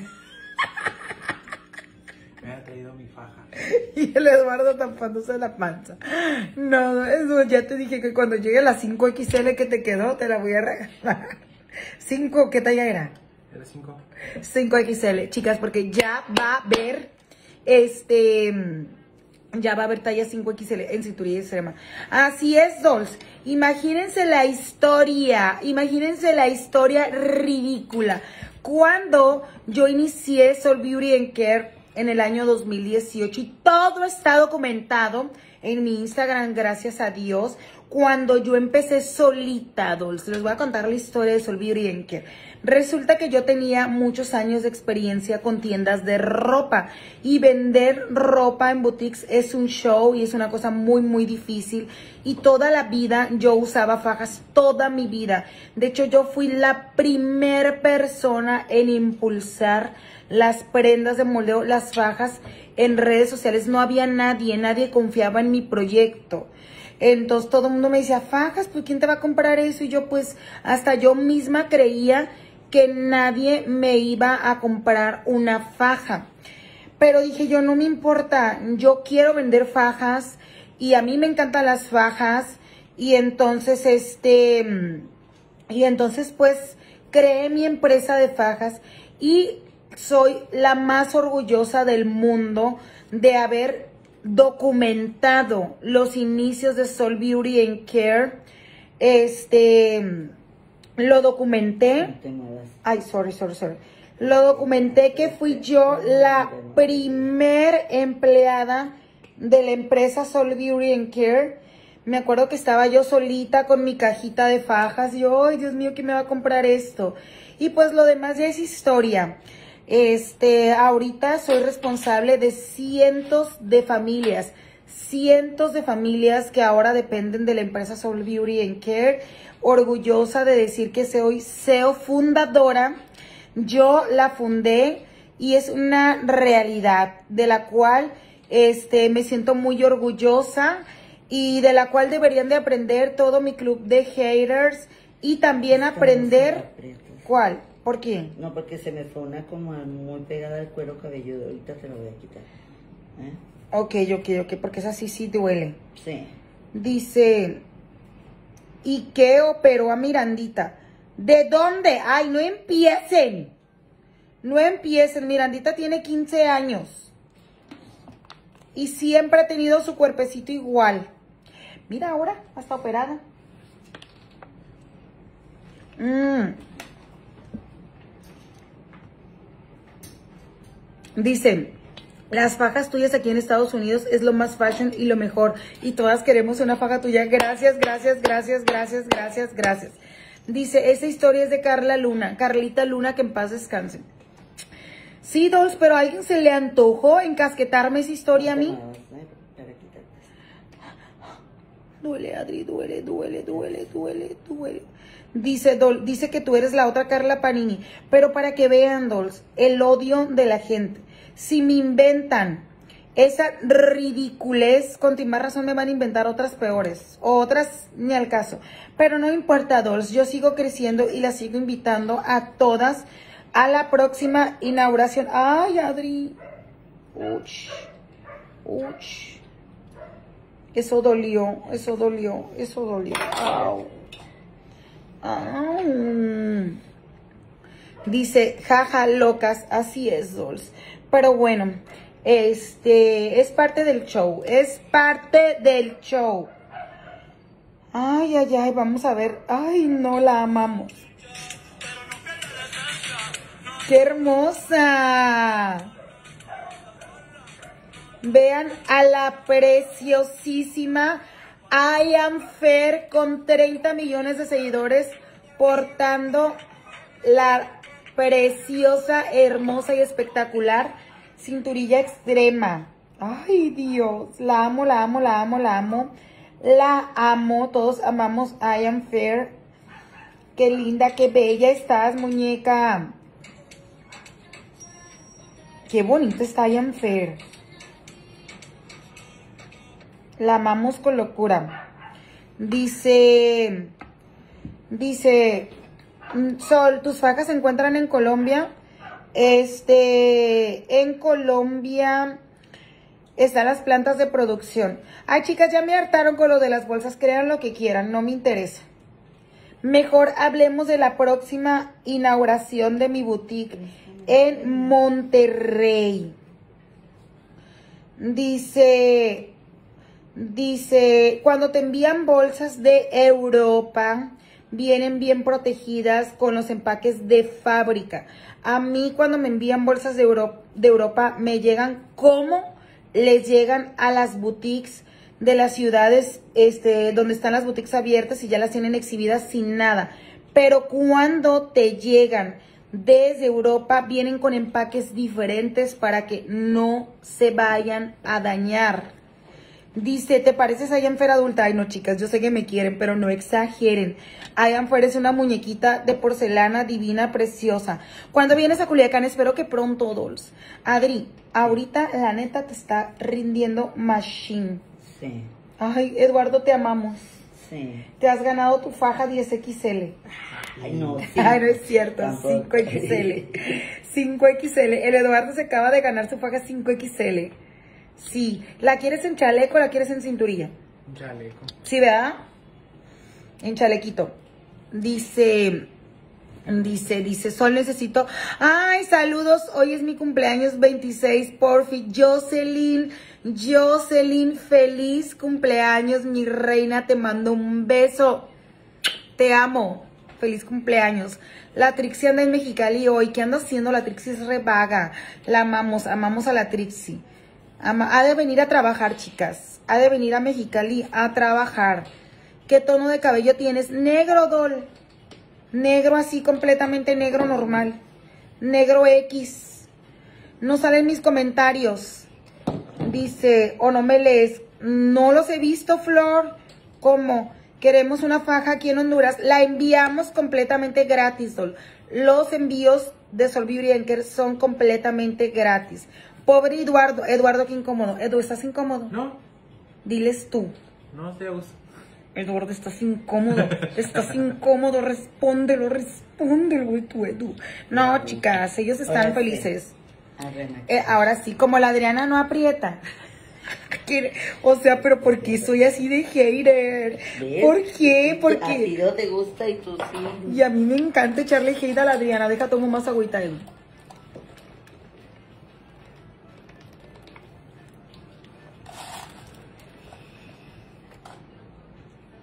Me ha traído mi faja. Y el Eduardo tapándose la panza. No, eso ya te dije que cuando llegue la 5XL que te quedó, te la voy a regalar. 5, ¿qué talla era? Era 5. 5XL, chicas, porque ya va a haber, ya va a haber talla 5XL en cinturilla extrema. Así es, Dolls. Imagínense la historia ridícula. Cuando yo inicié Sol Beauty & Care en el año 2018 y todo está documentado en mi Instagram, gracias a Dios, cuando yo empecé solita, Dolls. Les voy a contar la historia de Sol Beauty & Care. Resulta que yo tenía muchos años de experiencia con tiendas de ropa y vender ropa en boutiques es un show y es una cosa muy, muy difícil. Y toda la vida yo usaba fajas, toda mi vida. De hecho, yo fui la primera persona en impulsar las prendas de moldeo, las fajas en redes sociales. No había nadie confiaba en mi proyecto. Entonces todo el mundo me decía, fajas, pues ¿quién te va a comprar eso? Y yo pues hasta yo misma creía que nadie me iba a comprar una faja. Pero dije yo, no me importa, yo quiero vender fajas y a mí me encantan las fajas. Y entonces, pues creé mi empresa de fajas y soy la más orgullosa del mundo de haber documentado los inicios de Sol Beauty & Care. Lo documenté. No te muevas. Ay, sorry. Lo documenté que fui yo la primer empleada de la empresa Sol Beauty & Care. Me acuerdo que estaba yo solita con mi cajita de fajas. Y yo, ay, Dios mío, ¿quién me va a comprar esto? Y pues lo demás ya es historia. Ahorita soy responsable de cientos de familias que ahora dependen de la empresa Sol Beauty & Care. Orgullosa de decir que soy CEO fundadora. Yo la fundé y es una realidad de la cual me siento muy orgullosa y de la cual deberían de aprender todo mi club de haters y también aprender. ¿Cuál? ¿Por qué? No, porque se me fue una como muy pegada al cuero cabelludo. Ahorita te lo voy a quitar. Ok, porque esa sí duele. Sí. Dice, ¿y qué operó a Mirandita? ¿De dónde? Ay, no empiecen. Mirandita tiene 15 años. Y siempre ha tenido su cuerpecito igual. Mira ahora, hasta operada. Dicen, Las fajas tuyas aquí en Estados Unidos es lo más fashion y lo mejor. Y todas queremos una faja tuya. Gracias, gracias, gracias, gracias, gracias, gracias. Dice, esa historia es de Carla Luna. Carlita Luna, que en paz descanse. Sí, Dolls, pero a alguien se le antojó encasquetarme esa historia a mí. Duele, Adri, duele, duele, duele, duele, duele. Dice, dice que tú eres la otra Carla Panini. Pero para que vean, Dolls, el odio de la gente. Si me inventan esa ridiculez, con más razón me van a inventar otras peores. O otras ni al caso. Pero no importa, Dolls. Yo sigo creciendo y las sigo invitando a todas a la próxima inauguración. Ay, Adri. Uch. Uch. Eso dolió, eso dolió, eso dolió. Au. Au. Dice, jaja, locas, así es, Dolls. Pero bueno, es parte del show, es parte del show. Ay, ay, ay, vamos a ver. Ay, no, la amamos. ¡Qué hermosa! Vean a la preciosísima I Am Fair con 30 millones de seguidores portando la preciosa, hermosa y espectacular cinturilla extrema. Ay, Dios, la amo, la amo, la amo, la amo. La amo, todos amamos I Am Fair. Qué linda, qué bella estás, muñeca. Qué bonita está I Am Fair. La amamos con locura. Dice, Sol, tus fajas se encuentran en Colombia. En Colombia están las plantas de producción. Ay, chicas, ya me hartaron con lo de las bolsas. Crean lo que quieran, no me interesa. Mejor hablemos de la próxima inauguración de mi boutique en Monterrey. Dice, cuando te envían bolsas de Europa, vienen bien protegidas con los empaques de fábrica. A mí cuando me envían bolsas de Europa me llegan como les llegan a las boutiques de las ciudades donde están las boutiques abiertas y ya las tienen exhibidas sin nada. Pero cuando te llegan desde Europa, vienen con empaques diferentes para que no se vayan a dañar. Dice, ¿te pareces a I Am Fair adulta? Ay, no, chicas, yo sé que me quieren, pero no exageren. I Am Fair es una muñequita de porcelana divina, preciosa. Cuando vienes a Culiacán, espero que pronto, Dolls. Adri, ahorita la neta te está rindiendo machine. Sí. Ay, Eduardo, te amamos. Sí. Te has ganado tu faja 10XL. Ay, no, sí. Ay, no es cierto, Tampoco. 5XL. 5XL. El Eduardo se acaba de ganar su faja 5XL. Sí. ¿La quieres en chaleco o la quieres en cinturilla? Un chaleco. Sí, ¿verdad? En chalequito. Dice, Sol, necesito... Ay, saludos, hoy es mi cumpleaños 26, porfi. Jocelyn, feliz cumpleaños, mi reina, te mando un beso. Te amo, feliz cumpleaños. La Trixie anda en Mexicali hoy. ¿Qué anda haciendo? La Trixie es re vaga. La amamos a la Trixie. Ha de venir a trabajar, chicas. Ha de venir a Mexicali a trabajar. ¿Qué tono de cabello tienes? Negro, Dol. Negro así, completamente negro normal. Negro X. No salen mis comentarios. Dice, o no me lees. No los he visto, Flor. ¿Cómo? Queremos una faja aquí en Honduras. La enviamos completamente gratis, Dol. Los envíos de Sol Beauty Anchor son completamente gratis. Pobre Eduardo. Eduardo, qué incómodo. Edu, ¿estás incómodo? No, Diles tú. no estoy a gusto. Eduardo, estás incómodo. Estás incómodo. Respóndelo, güey, tú, Edu. No, chicas, ellos están Ahora sí. felices. Arrena. Ahora sí, como la Adriana no aprieta. O sea, pero ¿por qué soy así de hater? ¿Ves? ¿Por qué? A Porque... ti no te gusta y tú sí. Y a mí me encanta echarle hate a la Adriana. Deja, tomo más agüita, Edu.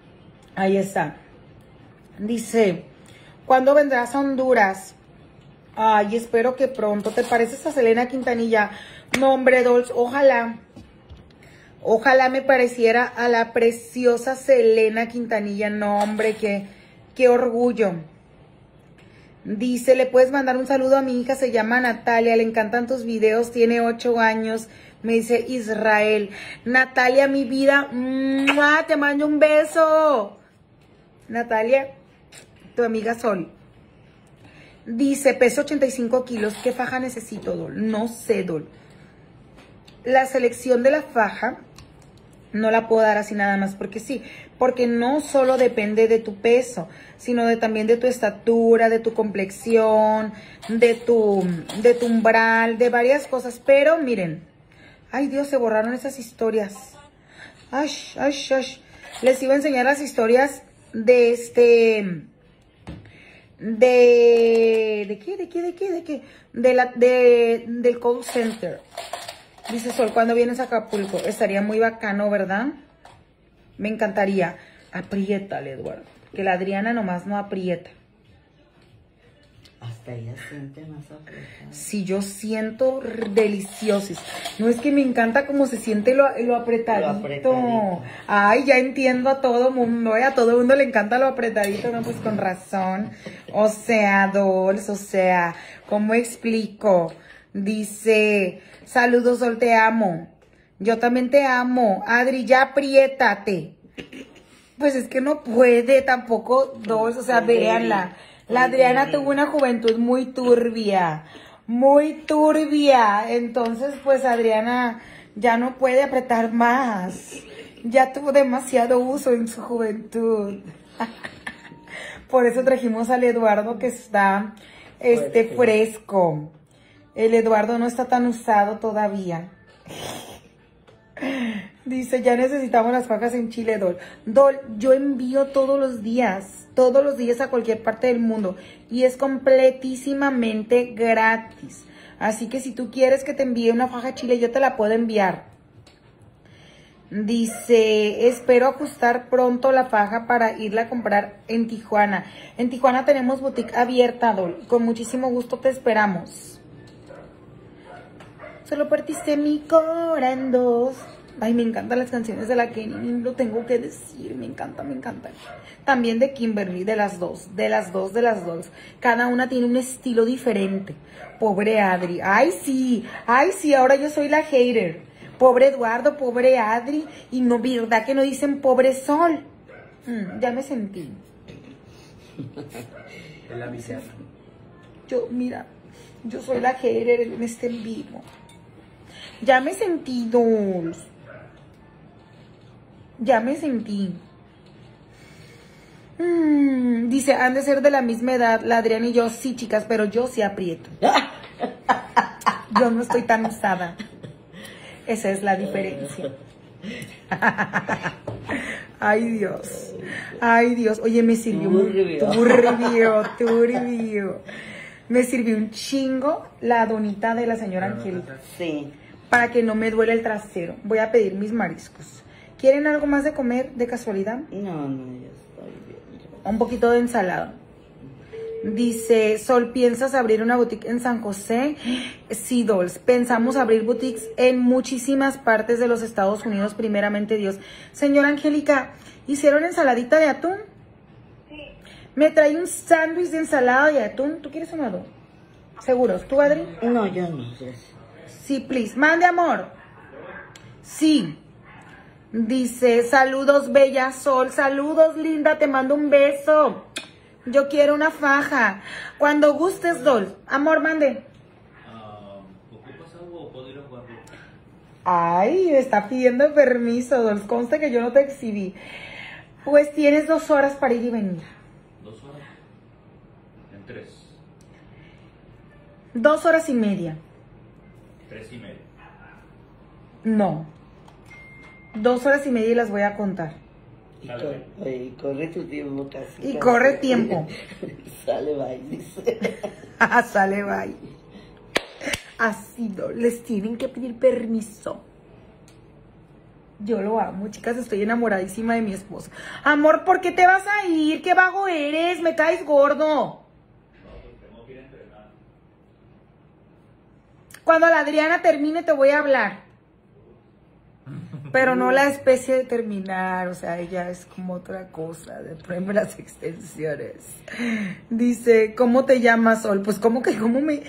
Ahí está. Dice, ¿cuándo vendrás a Honduras? Ay, espero que pronto. ¿Te pareces a Selena Quintanilla? No, hombre, Dolce, ojalá. Ojalá me pareciera a la preciosa Selena Quintanilla. No, hombre, qué orgullo. Dice, le puedes mandar un saludo a mi hija, se llama Natalia, le encantan tus videos, tiene 8 años. Me dice Israel. Natalia, mi vida, ¡mua! Te mando un beso. Natalia, tu amiga Sol. Dice, peso 85 kilos, ¿qué faja necesito, Dol? No sé, Dol. La selección de la faja no la puedo dar así nada más porque sí, porque no solo depende de tu peso, sino también de tu estatura, de tu complexión, de tu umbral, de varias cosas. Pero miren, ay Dios, se borraron esas historias. Ay, ay, ay. Les iba a enseñar las historias de ¿de qué? Del call center. Dice Sol, ¿cuándo vienes a Acapulco? Estaría muy bacano, ¿verdad? Me encantaría. Apriétale, Eduardo. Que la Adriana nomás no aprieta. Hasta ella siente más apretada. Sí, yo siento deliciosos. No, es que me encanta cómo se siente lo apretadito. Lo apretadito. Ay, ya entiendo a todo mundo. A todo mundo le encanta lo apretadito. No, pues con razón. O sea, Dolce, o sea, ¿cómo explico? Dice, saludos, Sol, te amo. Yo también te amo. Adri, ya apriétate. Pues es que no puede tampoco, Dolce, o sea, véanla. La Adriana tuvo una juventud muy turbia, muy turbia. Entonces, pues Adriana ya no puede apretar más. Ya tuvo demasiado uso en su juventud. Por eso trajimos al Eduardo que está fresco. El Eduardo no está tan usado todavía. Dice, ya necesitamos las fajas en Chile, Dol. Dol, yo envío todos los días a cualquier parte del mundo. Y es completísimamente gratis. Así que si tú quieres que te envíe una faja a Chile, yo te la puedo enviar. Dice, espero ajustar pronto la faja para irla a comprar en Tijuana. En Tijuana tenemos boutique abierta, Dol. Con muchísimo gusto te esperamos. Solo partiste mi cora en dos. Ay, me encantan las canciones de la Kenny, lo tengo que decir, me encanta, me encanta. También de Kimberly, de las dos. Cada una tiene un estilo diferente. Pobre Adri, ay sí, ahora yo soy la hater. Pobre Eduardo, pobre Adri, y no, ¿verdad que no dicen pobre Sol? Ya me sentí. El avisar. Yo soy la hater en este en vivo. Ya me sentí, Dulce. Ya me sentí. Dice, han de ser de la misma edad, la Adriana y yo. Sí, chicas, pero yo sí aprieto. Yo no estoy tan usada. Esa es la diferencia. Ay, Dios. Ay, Dios. Oye, me sirvió turbio. Me sirvió un chingo la donita de la señora Angélica. Sí. Para que no me duele el trasero. Voy a pedir mis mariscos. ¿Quieren algo más de comer de casualidad? No, ya estoy bien. Un poquito de ensalada. Dice, Sol, ¿piensas abrir una boutique en San José? Sí, Dolce. Pensamos abrir boutiques en muchísimas partes de los Estados Unidos, primeramente Dios. Señora Angélica, ¿hicieron ensaladita de atún? Sí. Me trae un sándwich de ensalada de atún. ¿Tú quieres uno? ¿Seguros? ¿Tú, Adri? No, yo no, gracias. Sí, please. Mande, amor. Sí. Dice, saludos, bella Sol. Saludos, linda. Te mando un beso. Yo quiero una faja. Cuando gustes, Dol. Amor, mande. ¿Ocupas algo o puedo ir a jugar? Ay, me está pidiendo permiso, Dol. Conste que yo no te exhibí. Pues tienes 2 horas para ir y venir. 2 horas. En 3. 2 horas y media. 3 y media. No. 2 horas y media y las voy a contar. Y corre tu tiempo casi. Y corre tiempo. Sale, bye, dice. Sale, bye. Así no, les tienen que pedir permiso. Yo lo amo, chicas, estoy enamoradísima de mi esposo. Amor, ¿por qué te vas a ir? ¿Qué vago eres? Me caes gordo. No, pues tengo que ir a entrenar. Cuando la Adriana termine te voy a hablar. Pero no la especie de terminar, o sea, ella es como otra cosa, de ponerme las extensiones. Dice, ¿cómo te llamas, Sol? Pues, ¿cómo me...?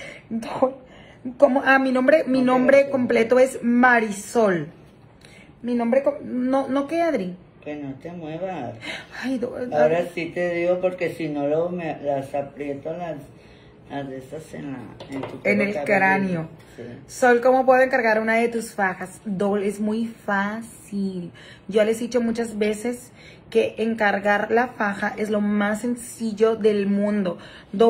Mi nombre completo es Marisol. Mi nombre... ¿No qué, Adri? Que no te muevas. Ay, Ahora sí te digo, porque si no luego me las aprieto las de esas en tu En el cráneo. Sí. Sol, ¿cómo puedo encargar una de tus fajas? Dol, es muy fácil. Yo les he dicho muchas veces que encargar la faja es lo más sencillo del mundo.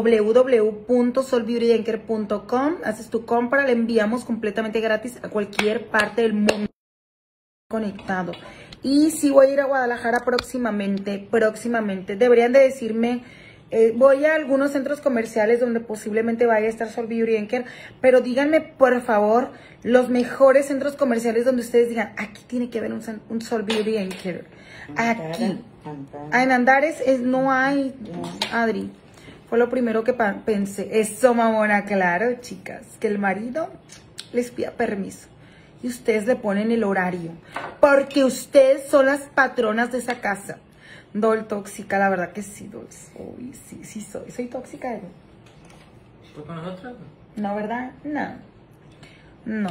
www.solbeautydenker.com. Haces tu compra, la enviamos completamente gratis a cualquier parte del mundo conectado. Y si voy a ir a Guadalajara próximamente. Deberían de decirme... voy a algunos centros comerciales donde posiblemente vaya a estar Sol Beauty Denker, pero díganme por favor los mejores centros comerciales donde ustedes digan, aquí tiene que haber un Sol Beauty Denker. Aquí. En Andares no hay, Adri. Fue lo primero que pensé. Eso, mamona, claro, chicas. Que el marido les pida permiso. Y ustedes le ponen el horario. Porque ustedes son las patronas de esa casa. Dol tóxica, la verdad que sí, Dol. Sí soy. Soy tóxica, Dol. ¿Fue con nosotros? No, ¿verdad? No.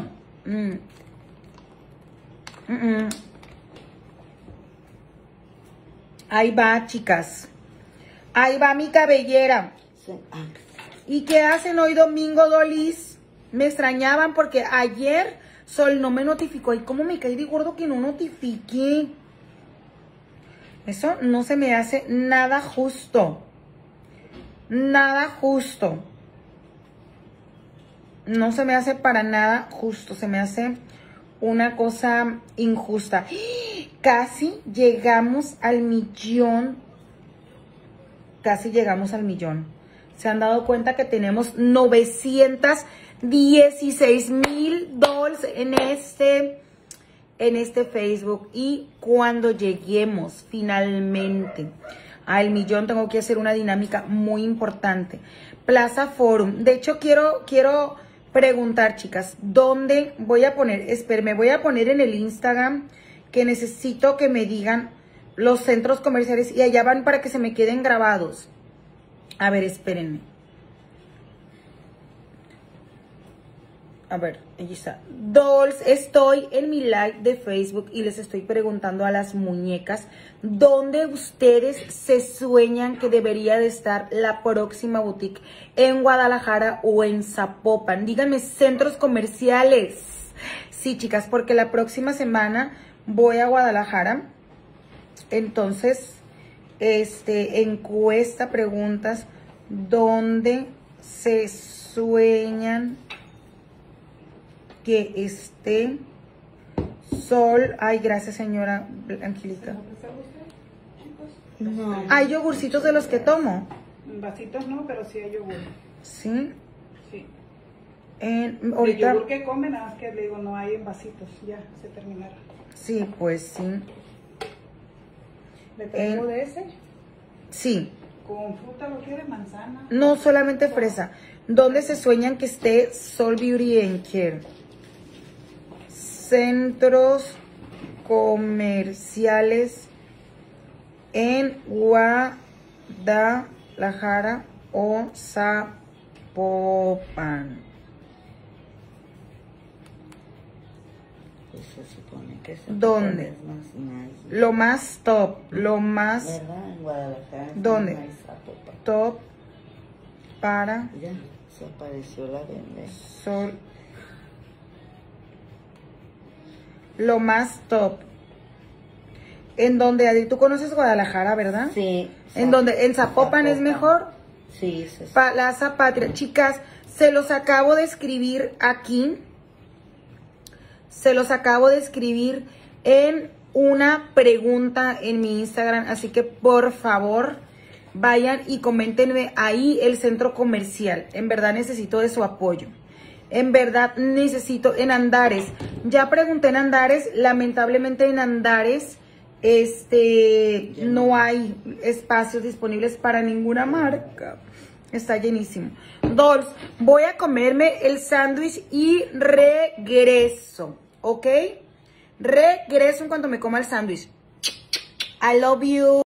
Ahí va, chicas. Ahí va mi cabellera. Sí. ¿Y qué hacen hoy domingo, Dolis? Me extrañaban porque ayer Sol no me notificó. ¿Y cómo me caí de gordo que no notifiqué? Eso no se me hace nada justo. Nada justo. No se me hace para nada justo. Se me hace una cosa injusta. Casi llegamos al millón. Casi llegamos al millón. ¿Se han dado cuenta que tenemos 916,000 dols en este Facebook? Y cuando lleguemos finalmente al millón tengo que hacer una dinámica muy importante. Plaza Forum. De hecho quiero preguntar, chicas, ¿dónde voy a poner? Me voy a poner en el Instagram, que necesito que me digan los centros comerciales y allá van para que se me queden grabados. A ver, espérenme. A ver, ahí está. Dolls, estoy en mi live de Facebook y les estoy preguntando a las muñecas dónde ustedes se sueñan que debería de estar la próxima boutique, en Guadalajara o en Zapopan. Díganme centros comerciales. Sí, chicas, porque la próxima semana voy a Guadalajara. Entonces, encuesta, preguntas, ¿dónde se sueñan que esté Sol? Ay, gracias, señora Angélica. No. ¿Hay yogurcitos de los que tomo? En vasitos no, pero sí hay yogur. Sí. Sí. Ahorita. El yogur que comen, nada más que le digo, no hay en vasitos. Ya, se terminaron. Sí, pues sí. ¿Le traigo de ese? Sí. ¿Con fruta lo quiere? ¿Manzana? No, solamente fresa. ¿Dónde se sueñan que esté Sol Beauty Denker? Centros comerciales en Guadalajara o Zapopan. Pues se supone que ¿Dónde? es más nice. Lo más top, lo más ¿Verdad? En Guadalajara. ¿Dónde? No hay Zapopan. top para Ya, se apareció la vende. Sol. Lo más top. En donde, Adri, tú conoces Guadalajara, ¿verdad? Sí. En donde, en Zapopan es mejor. Sí, Plaza Patria. Chicas, se los acabo de escribir aquí. Se los acabo de escribir en una pregunta en mi Instagram. Así que, por favor, vayan y coméntenme ahí el centro comercial. En verdad necesito de su apoyo. En verdad necesito. En Andares. Ya pregunté en Andares. Lamentablemente en Andares no hay espacios disponibles para ninguna marca. Está llenísimo. Dolls, voy a comerme el sándwich y regreso, ¿ok? Regreso en cuanto me coma el sándwich. I love you.